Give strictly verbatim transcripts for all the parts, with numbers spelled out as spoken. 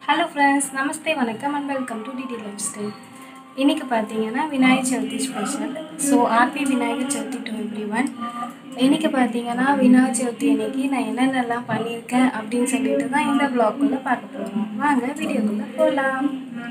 Hello friends, Namaste, Vanakkam and welcome to D D Lifestyle. இன்னைக்கு பாத்தீங்கன்னா Vinayagar Chaturthi special. So happy Vinayagar Chaturthi to everyone. இன்னைக்கு பாத்தீங்கன்னா விநாயகர் சதுர்த்தி அன்னைக்கு நான் என்னென்னலாம் பண்ணிருக்கேன் அப்படினு சொல்லிட்டு தான் இந்த vlog குள்ள பார்க்க போறோம். வாங்க வீடியோக்குள்ள போலாம்.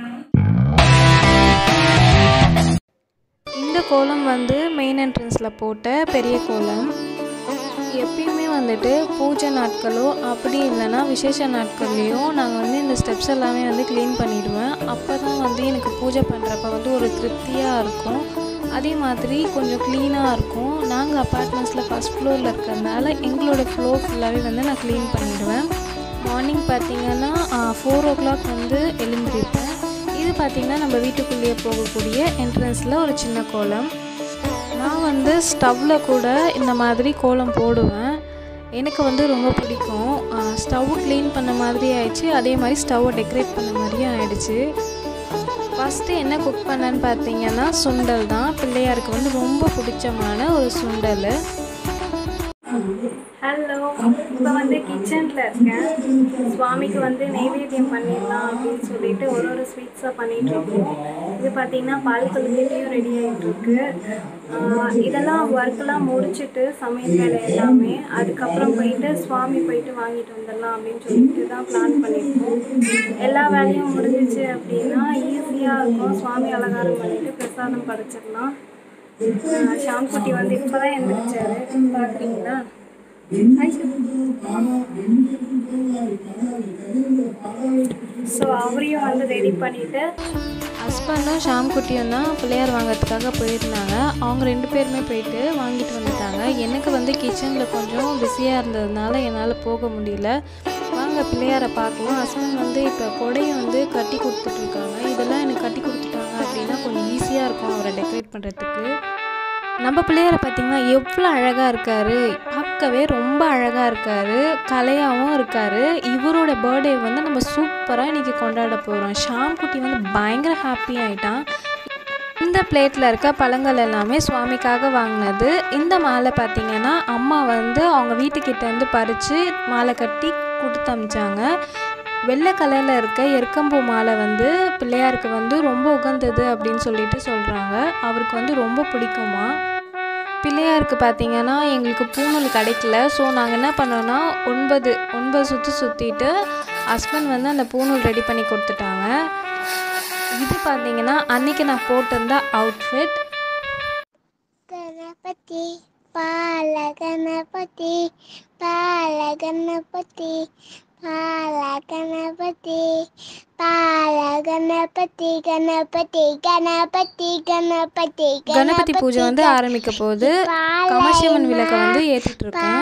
இந்த கோலம் வந்து மெயின் என்ட்ரன்ஸ்ல போட்ட பெரிய கோலம். எப்பயுமே வந்துட்டு பூஜை நாட்களோ அப்படி இல்லைனா விசேஷ நாட்கள்லையோ நாங்கள் வந்து இந்த ஸ்டெப்ஸ் எல்லாமே வந்து க்ளீன் பண்ணிவிடுவேன். அப்போ தான் வந்து எனக்கு பூஜை பண்ணுறப்ப வந்து ஒரு திருப்தியாக இருக்கும். அதே மாதிரி கொஞ்சம் க்ளீனாக இருக்கும். நாங்கள் அப்பார்ட்மெண்ட்ஸில் ஃபஸ்ட் ஃப்ளோரில் இருக்கிறதுனால எங்களோட ஃப்ளோர் ஃபுல்லாகவே வந்து நான் க்ளீன் பண்ணிவிடுவேன். மார்னிங் பார்த்திங்கன்னா ஃபோர் ஓ கிளாக் வந்து எழுந்திருப்பேன். இது பார்த்திங்கன்னா நம்ம வீட்டுக்குள்ளேயே போகக்கூடிய என்ட்ரன்ஸில் ஒரு சின்ன கோலம். நான் வந்து ஸ்டவ்வில் கூட இந்த மாதிரி கோலம் போடுவேன். எனக்கு வந்து ரொம்ப பிடிக்கும். ஸ்டவ் க்ளீன் பண்ண மாதிரி ஆயிடுச்சு, அதே மாதிரி ஸ்டவ்வை டெக்கரேட் பண்ண மாதிரியும் ஆயிடுச்சு. ஃபஸ்ட்டு என்ன குக் பண்ணேன்னு பார்த்தீங்கன்னா சுண்டல் தான். பிள்ளையாருக்கு வந்து ரொம்ப பிடிச்சமான ஒரு சுண்டல். ஹலோ, இப்போ வந்து கிச்சனில் இருக்கேன். சுவாமிக்கு வந்து நெய்வேத்தியம் பண்ணிடலாம் அப்படின்னு சொல்லிட்டு ஒரு ஒரு ஸ்வீட்ஸாக பண்ணிகிட்ருக்கோம். இது பார்த்திங்கன்னா பால் கொழுக்கட்டையும் ரெடி ஆகிட்டுருக்கு. இதெல்லாம் ஒர்க்கெலாம் முடிச்சுட்டு சமையல் வேலை எல்லாமே அதுக்கப்புறம் போயிட்டு சுவாமி போயிட்டு வாங்கிட்டு வந்துடலாம் அப்படின்னு சொல்லிட்டு தான் பிளான் பண்ணியிருக்கோம். எல்லா வேலையும் முடிஞ்சிச்சு அப்படின்னா ஈஸியாக இருக்கும். சுவாமி அலங்காரம் பண்ணிவிட்டு பிரசாதம் படைச்சிடலாம். ஷாம்குட்டி வந்து இப்போ தான் எழுந்திரிச்சாரு, பார்க்குறீங்களா? ஸோ அவரையும் வந்து ரெடி பண்ணிவிட்டு ஹஸ்பண்டும் ஷாம்குட்டியும் தான் பிள்ளையார் வாங்கிறதுக்காக போயிருந்தாங்க. அவங்க ரெண்டு பேருமே போயிட்டு வாங்கிட்டு வந்துட்டாங்க. எனக்கு வந்து கிச்சனில் கொஞ்சம் பிஸியாக இருந்ததுனால என்னால் போக முடியல. வாங்க பிள்ளையாரை பார்க்கலாம். ஹஸ்பண்ட் வந்து இப்போ கொடையை வந்து கட்டி கொடுத்துட்ருக்காங்க. இதெல்லாம் எனக்கு கட்டி கொடுத்துட்டாங்க அப்படின்னா கொஞ்சம் ஈஸியாக இருக்கும் அவரை டெக்கரேட் பண்ணுறதுக்கு. நம்ம பிள்ளையாரை பார்த்திங்கன்னா எவ்வளோ அழகாக இருக்கார், பார்க்கவே ரொம்ப அழகாக இருக்கார், கலையாகவும் இருக்கார். இவரோட பர்த்டே வந்து நம்ம சூப்பராக இன்றைக்கி கொண்டாட போகிறோம். ஷாம்குட்டி வந்து பயங்கர ஹாப்பி ஆகிட்டான். இந்த பிளேட்டில் இருக்க பழங்கள் எல்லாமே சுவாமிக்காக வாங்கினது. இந்த மாலை பார்த்திங்கன்னா அம்மா வந்து அவங்க வீட்டுக்கிட்டேருந்து பறித்து மாலை கட்டி கொடுத்து அமிச்சாங்க. வெள்ளை கலரில் இருக்க எருக்கம்பூ மாலை வந்து பிள்ளையாருக்கு வந்து ரொம்ப உகந்தது அப்படின்னு சொல்லிட்டு சொல்கிறாங்க. அவருக்கு வந்து ரொம்ப பிடிக்குமா. பிள்ளையாருக்கு பார்த்திங்கன்னா எங்களுக்கு பூநூல் கிடைக்கல. ஸோ நாங்கள் என்ன பண்ணோன்னா ஒன்பது ஒன்பது சுற்றி சுற்றிட்டு ஹஸ்பண்ட் வந்து அந்த பூநூல் ரெடி பண்ணி கொடுத்துட்டாங்க. இது பார்த்திங்கன்னா அன்றைக்கி நான் போட்டிருந்த அவுட்ஃபிட். கணபதி பால கணபதி பால கணபதி பால கணபதி பால கணபதி கணபதி கணபதி கணபதி கணபதி பூஜை வந்து ஆரம்பிக்க போது கமசியம்மன் விளக்கை வந்து ஏற்றிட்டு இருக்கேன்.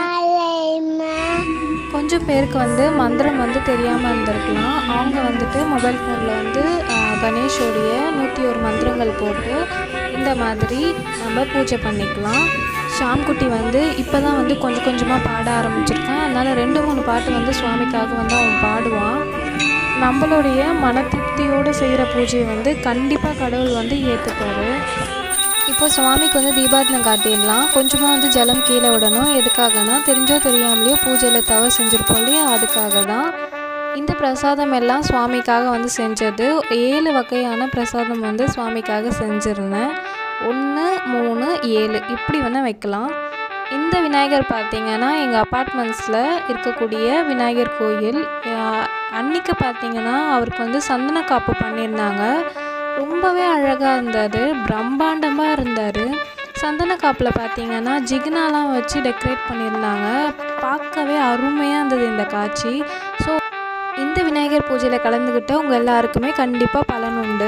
கொஞ்சம் பேருக்கு வந்து மந்திரம் வந்து தெரியாமல் இருந்திருக்கலாம். அவங்க வந்துட்டு மொபைல் ஃபோனில் வந்து கணேஷோடைய நூற்றி ஒரு மந்திரங்கள் போட்டு இந்த மாதிரி நம்ம பூஜை பண்ணிக்கலாம். ஷாம்குட்டி வந்து இப்போ தான் வந்து கொஞ்சம் கொஞ்சமாக பாட ஆரம்பிச்சிருக்கான். அதனால் ரெண்டு மூணு பாட்டு வந்து சுவாமிக்காக வந்து அவன் பாடுவான். நம்மளுடைய மன திருப்தியோடு செய்கிற பூஜையை வந்து கண்டிப்பாக கடவுள் வந்து ஏற்றுப்பார். இப்போ சுவாமிக்கு வந்து தீபாரதனை காட்டிடலாம். கொஞ்சமாக வந்து ஜலம் கீழே விடணும். எதுக்காகனா தெரிஞ்சோ தெரியாமலையோ பூஜையில் தவறு செஞ்சுருப்போம் இல்லையா, அதுக்காக தான். இந்த பிரசாதம் எல்லாம் சுவாமிக்காக வந்து செஞ்சது. ஏழு வகையான பிரசாதம் வந்து சுவாமிக்காக செஞ்சுருந்தேன். ஒன்று மூணு ஏழு இப்படி வேணால் வைக்கலாம். இந்த விநாயகர் பார்த்திங்கன்னா எங்கள் அப்பார்ட்மெண்ட்ஸில் இருக்கக்கூடிய விநாயகர் கோயில். அன்றைக்கி பார்த்திங்கன்னா அவருக்கு வந்து சந்தன காப்பு பண்ணியிருந்தாங்க. ரொம்பவே அழகாக இருந்தார், பிரம்மாண்டமாக இருந்தார். சந்தன காப்பில் பார்த்திங்கன்னா ஜிகினாலாம் வச்சு டெக்கரேட் பண்ணியிருந்தாங்க. பார்க்கவே அருமையாக இருந்தது இந்த காட்சி. ஸோ இந்த விநாயகர் பூஜையில் கலந்துக்கிட்ட உங்கள் எல்லாருக்குமே கண்டிப்பாக பலன் உண்டு.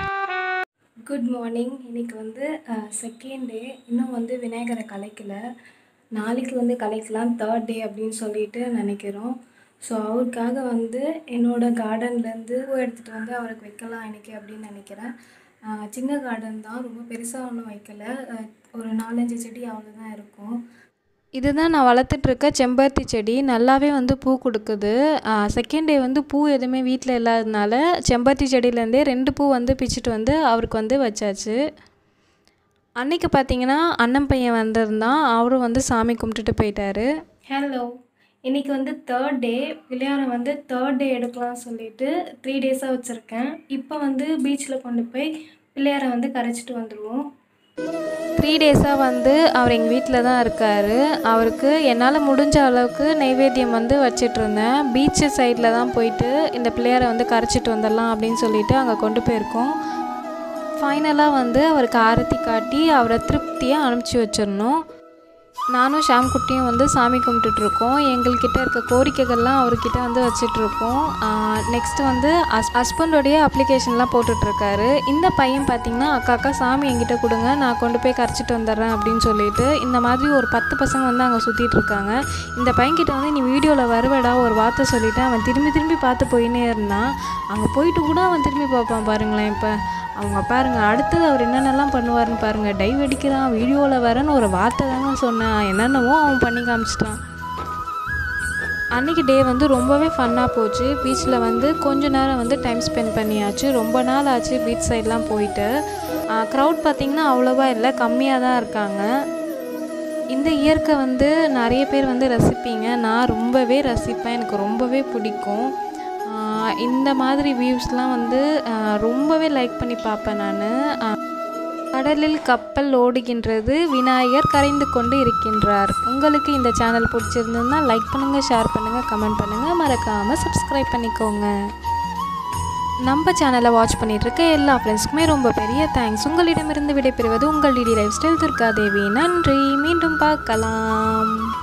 Good morning. இன்றைக்கி வந்து செகண்ட் டே. இன்னும் வந்து விநாயகரை கலைக்கல. நாளைக்கு வந்து கலைக்கலாம், தேர்ட் டே அப்படின்னு சொல்லிட்டு நினைக்கிறோம். ஸோ அவருக்காக வந்து என்னோடய கார்டன்லேருந்து பூ எடுத்துகிட்டு வந்து அவருக்கு வைக்கலாம் இன்றைக்கி அப்படின்னு நினைக்கிறேன். சின்ன கார்டன் தான், ரொம்ப பெருசாக ஒன்றும் வைக்கலை. ஒரு நாலஞ்சு செடி அவ்வளோதான் இருக்கும். இதுதான் நான் வளர்த்துட்ருக்க செம்பருத்தி செடி. நல்லாவே வந்து பூ கொடுக்குது. செகண்ட் டே வந்து பூ எதுவுமே வீட்டில் இல்லாததுனால செம்பருத்தி செடியிலேருந்தே ரெண்டு பூ வந்து பிச்சுட்டு வந்து அவருக்கு வந்து வச்சாச்சு. அன்றைக்கி பார்த்திங்கன்னா அண்ணன் பையன் வந்திருந்தான். அவரும் வந்து சாமி கும்பிட்டுட்டு போயிட்டார். ஹலோ, இன்றைக்கி வந்து தேர்ட் டே. பிள்ளையாரை வந்து தேர்ட் டே எடுக்கலாம்னு சொல்லிட்டு த்ரீ டேஸாக வச்சுருக்கேன். இப்போ வந்து பீச்சில் கொண்டு போய் பிள்ளையாரை வந்து கரைச்சிட்டு வந்துடுவோம். த்ரீ டேஸாக வந்து அவர் எங்கள் வீட்டில் தான் இருக்கார். அவருக்கு என்னால் முடிஞ்ச அளவுக்கு நைவேத்தியம் வந்து வச்சிட்ருந்தேன். பீச்சு சைடில் தான் போயிட்டு இந்த பிள்ளையாரை வந்து கரைச்சிட்டு வந்துடலாம் அப்படின்னு சொல்லிட்டு அங்கே கொண்டு போயிருக்கோம். ஃபைனலாக வந்து அவருக்கு ஆரத்தி காட்டி அவரை திருப்தியாக அனுப்பிச்சி வச்சிடணும். நானும் ஷாம்குட்டியும் வந்து சாமி கும்பிட்டுட்ருக்கோம். எங்கள்கிட்ட இருக்க கோரிக்கைகள்லாம் அவர்கிட்ட வந்து வச்சிட்ருக்கோம். நெக்ஸ்ட்டு வந்து ஹஸ் ஹஸ்பண்டோடைய அப்ளிகேஷன்லாம் போட்டுட்ருக்காரு. இந்த பையன் பார்த்திங்கன்னா அக்கா அக்கா சாமி என்கிட்ட கொடுங்க, நான் கொண்டு போய் கரைச்சிட்டு வந்துடுறேன் அப்படின்னு சொல்லிட்டு இந்த மாதிரி ஒரு பத்து பசங்க வந்து அங்கே சுற்றிட்டுருக்காங்க. இந்த பையன்கிட்ட வந்து நீ வீடியோவில் வருவடா ஒரு வார்த்தை சொல்லிவிட்டு அவன் திரும்பி திரும்பி பார்த்து போயின்னே இருந்தான். அங்கே போயிட்டு கூட அவன் திரும்பி பார்ப்பான் பாருங்களேன். இப்போ அவங்க பாருங்கள், அடுத்தது அவர் என்னென்னலாம் பண்ணுவார்னு பாருங்கள். டைவ் அடிக்கிறான், வீடியோவில் வரேன்னு ஒரு வார்த்தை தாங்க சொன்னேன், என்னென்னவோ அவன் பண்ணி காமிச்சிட்டான். அன்றைக்கி டே வந்து ரொம்பவே ஃபன்னாக போச்சு. பீச்சில் வந்து கொஞ்ச நேரம் வந்து டைம் ஸ்பெண்ட் பண்ணியாச்சு. ரொம்ப நாள் ஆச்சு பீச் சைட்லாம் போயிட்டு. க்ரௌட் பார்த்திங்கன்னா அவ்வளோவா இல்லை, கம்மியாக தான் இருக்காங்க. இந்த இயற்கை வந்து நிறைய பேர் வந்து ரசிப்பீங்க. நான் ரொம்பவே ரசிப்பேன், எனக்கு ரொம்பவே பிடிக்கும். இந்த மாதிரி வியூஸ்லாம் வந்து ரொம்பவே லைக் பண்ணி பார்ப்பேன் நான். கடலில் கப்பல் ஓடுகின்றது, விநாயகர் கரைந்து கொண்டு இருக்கின்றார். உங்களுக்கு இந்த சேனல் பிடிச்சிருந்ததுன்னா லைக் பண்ணுங்கள், ஷேர் பண்ணுங்கள், கமெண்ட் பண்ணுங்கள், மறக்காமல் சப்ஸ்கிரைப் பண்ணிக்கோங்க. நம்ம சேனலை வாட்ச் பண்ணிகிட்ருக்க எல்லா ஃப்ரெண்ட்ஸுக்குமே ரொம்ப பெரிய தேங்க்ஸ். உங்களிடமிருந்து விடைபெறுவது உங்கள் டிடி லைஃப் ஸ்டைல் துர்காதேவி. நன்றி, மீண்டும் பார்க்கலாம்.